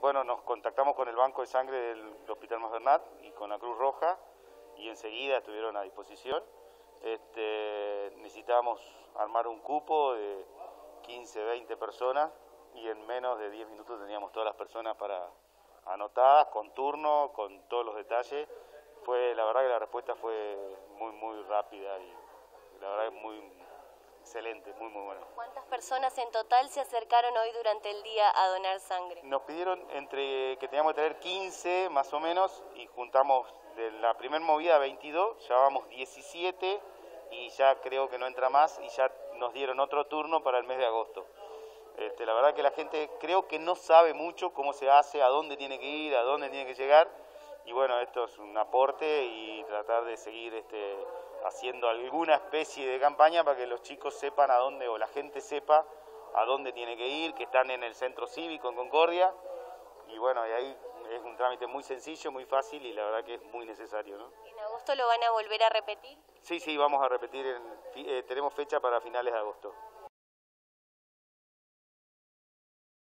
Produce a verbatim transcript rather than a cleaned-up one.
bueno, nos contactamos con el Banco de Sangre del Hospital Masbernat y con la Cruz Roja y enseguida estuvieron a disposición. Este, necesitábamos armar un cupo de quince, veinte personas y en menos de diez minutos teníamos todas las personas para anotadas, con turno, con todos los detalles. Fue, la verdad que la respuesta fue muy, muy rápida y la verdad que muy excelente, muy, muy buena. ¿Cuántas personas en total se acercaron hoy durante el día a donar sangre? Nos pidieron entre que teníamos que tener quince más o menos y juntamos de la primera movida veintidós, ya vamos diecisiete y ya creo que no entra más y ya nos dieron otro turno para el mes de agosto. Este, la verdad que la gente creo que no sabe mucho cómo se hace, a dónde tiene que ir, a dónde tiene que llegar y bueno, esto es un aporte y tratar de seguir este, haciendo alguna especie de campaña para que los chicos sepan a dónde, o la gente sepa a dónde tiene que ir, que están en el centro cívico en Concordia y bueno, y ahí es un trámite muy sencillo, muy fácil y la verdad que es muy necesario, ¿no? ¿En agosto lo van a volver a repetir? Sí, sí, vamos a repetir, en, eh, tenemos fecha para finales de agosto.